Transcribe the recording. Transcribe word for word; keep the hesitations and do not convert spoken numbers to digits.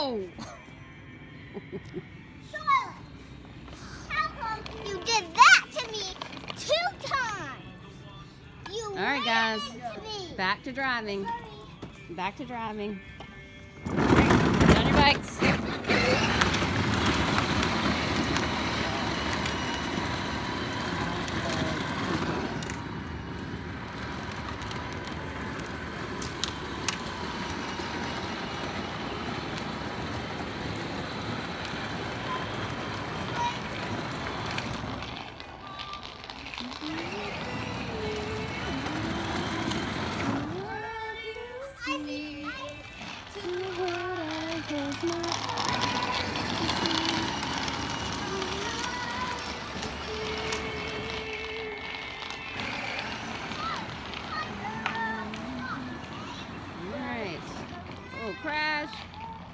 Whoa! Charlotte, how come you did that to me two times? You All right, guys. To me. Back to driving. Sorry. Back to driving. All right, get on your bikes. All right. Oh, crash.